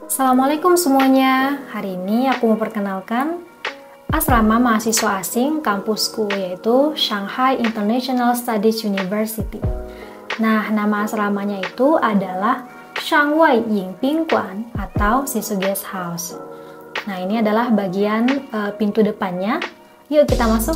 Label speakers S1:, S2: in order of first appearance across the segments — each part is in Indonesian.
S1: Assalamualaikum semuanya. Hari ini aku mau perkenalkan asrama mahasiswa asing kampusku, yaitu Shanghai International Studies University. Nah, nama asramanya itu adalah Shanghai Yingping Guan atau Sisu Guest House. Nah, ini adalah bagian pintu depannya. Yuk kita masuk.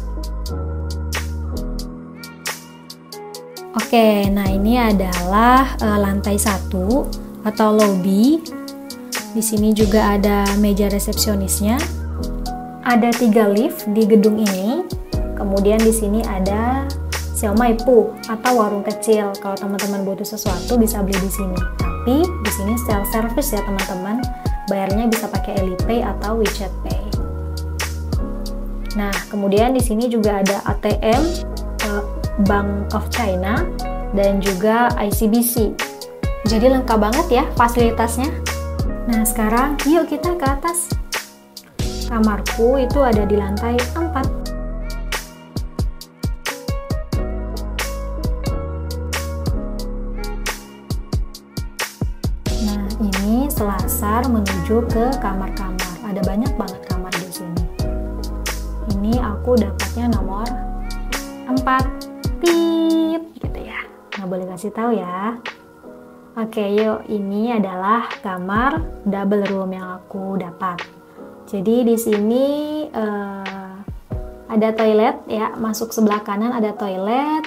S1: Oke, nah ini adalah lantai 1 atau lobby. Di sini juga ada meja resepsionisnya. Ada 3 lift di gedung ini. Kemudian di sini ada Xiaomaipu atau warung kecil. Kalau teman-teman butuh sesuatu bisa beli di sini. Tapi di sini self service ya teman-teman. Bayarnya bisa pakai Alipay atau WeChat Pay. Nah, kemudian di sini juga ada ATM Bank of China dan juga ICBC. Jadi lengkap banget ya fasilitasnya. Nah, sekarang yuk kita ke atas. Kamarku itu ada di lantai 4. Nah, ini selasar menuju ke kamar-kamar. Ada banyak banget kamar di sini. Ini aku dapatnya nomor 4. Gitu ya, nggak boleh kasih tahu ya. Oke, yuk, ini adalah kamar double room yang aku dapat. Jadi di sini ada toilet ya, masuk sebelah kanan ada toilet.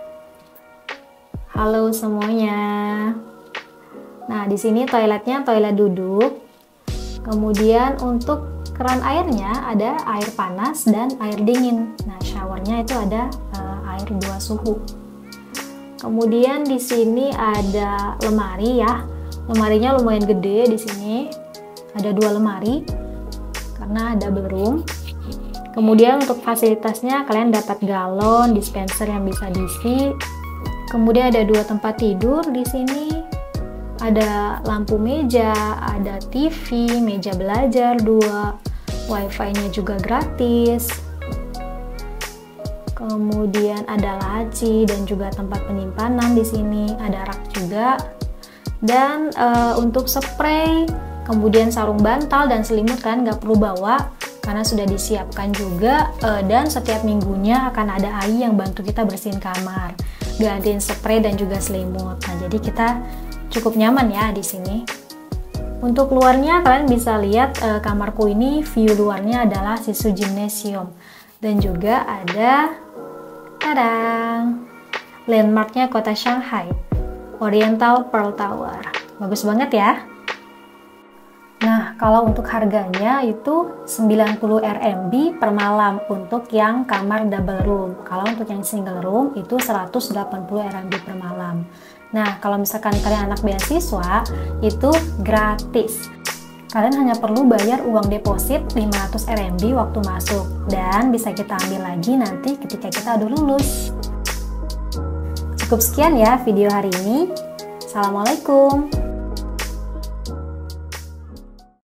S1: Halo semuanya. Nah, di sini toiletnya toilet duduk. Kemudian untuk keran airnya ada air panas dan air dingin. Nah, showernya itu ada air 2 suhu. Kemudian di sini ada lemari ya. Lemarinya lumayan gede di sini. Ada 2 lemari karena double room. Kemudian untuk fasilitasnya kalian dapat galon, dispenser yang bisa diisi. Kemudian ada 2 tempat tidur di sini. Ada lampu meja, ada TV, meja belajar 2. Wifi-nya juga gratis. Kemudian ada laci dan juga tempat penyimpanan di sini, ada rak juga. Dan untuk spray, kemudian sarung bantal dan selimut kan nggak perlu bawa karena sudah disiapkan juga. Dan setiap minggunya akan ada AI yang bantu kita bersihin kamar, gantiin spray dan juga selimut. Nah, jadi kita cukup nyaman ya di sini. Untuk luarnya kalian bisa lihat kamarku ini view luarnya adalah Sisu Gymnasium dan juga ada landmarknya kota Shanghai, Oriental Pearl Tower. Bagus banget ya. Nah, kalau untuk harganya itu 90 RMB per malam untuk yang kamar double room. Kalau untuk yang single room itu 180 RMB per malam. Nah, kalau misalkan kalian anak beasiswa itu gratis. Kalian hanya perlu bayar uang deposit 500 RMB waktu masuk dan bisa kita ambil lagi nanti ketika kita udah lulus. Cukup sekian ya video hari ini. Assalamualaikum.